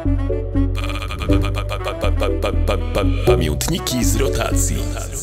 Pamiętniki z rotacji.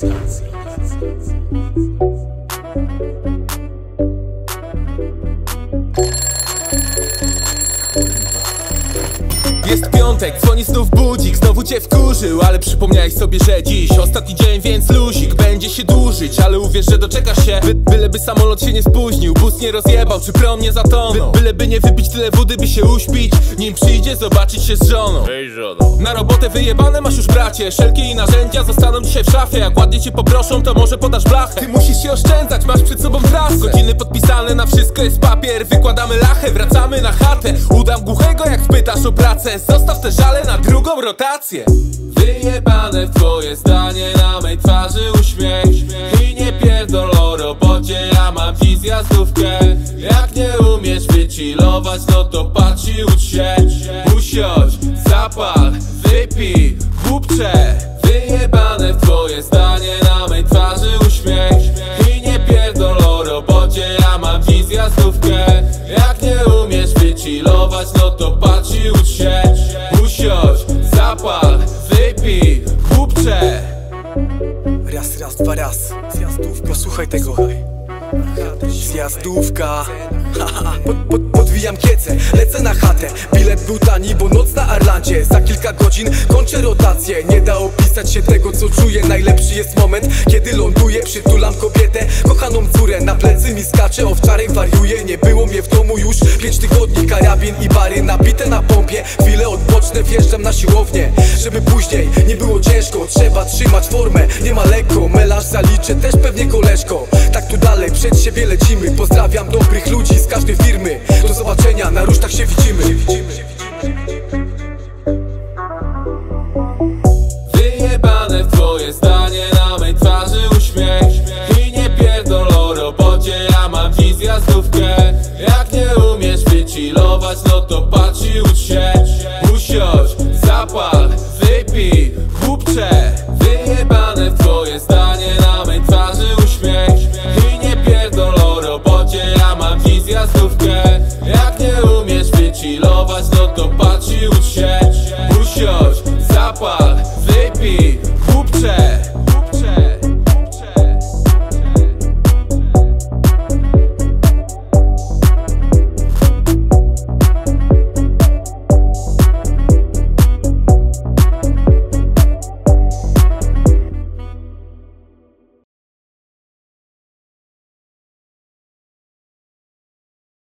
Jest piątek, dzwoni znów budzik, znowu cię wkurzył, ale przypomniałeś sobie, że dziś ostatni dzień, więc luzik będzie się dłużyć, ale uwierz, że doczekasz się. Byleby samolot się nie spóźnił, bus nie rozjebał, czy prom nie zatonął. Byleby nie wypić tyle wody, by się uśpić, nim przyjdzie zobaczyć się z żoną. Hej żono. Na robotę wyjebane masz już, bracie, szelki i narzędzia zostaną dzisiaj w szafie. Jak ładnie cię poproszą, to może podasz blachę. Ty musisz się oszczędzać, masz przed sobą trasę. Godziny podpisane, na wszystko jest papier. Wykładamy lachę, wracamy na chatę. Udam głuchego, jak spytasz o pracę. Zostaw te żale na drugą rotację. Wyjebane w twoje zdanie, na mej twarzy uśmiech. I nie pierdol o robocie, ja mam dziś zjazdówkę. Jak nie umiesz wychillować, no to patrz i ucz się. Usiądź, zapal, wypij, głupcze. Wyjebane w twoje zdanie, na mej twarzy uśmiech. I nie pierdol o robocie, ja mam dziś zjazdówkę. Jak nie umiesz wychillować, no to patrz i ucz się. Usiądź, zapal, wypij, głupcze. Raz, dwa, raz. Zjazdówka, słuchaj tego. Zjazdówka. Podwijam kiece, lecę na chatę. Bilet był tani, bo noc na Arlandzie. Za kilka godzin kończę rotację. Nie da opisać się tego, co czuję. Najlepszy jest moment, kiedy ląduję. Przytulam kobietę, kochaną córę. Na plecy mi skacze, owczarek wariuje. Nie było mnie w domu już 5 tygodni. Karabin i bary nabite na pompie. Chwile odpocznę, wjeżdżam na siłownię. Żeby później nie było ciężko, trzeba trzymać formę. Nie ma lekko, melanż zaliczę też pewnie koleżko. Tak tu dalej, przed siebie lecimy. Pozdrawiam dobrych ludzi z każdej firmy. Do zobaczenia, na rusztach się widzimy. Wyjebane w twoje zdanie, na mej twarzy uśmiech. I nie pierdol o robocie, ja mam dziś zjazdówkę. Jak nie umiesz wychillować, no to patrz i ucz się. Usiądź, zapal, wypij, głupcze. Wyjebane w twoje zdanie, na mej twarzy uśmiech. I nie pierdol o robocie, ja mam dziś zjazdówkę. Jak nie umiesz wychillować, no to patrz i ucz się.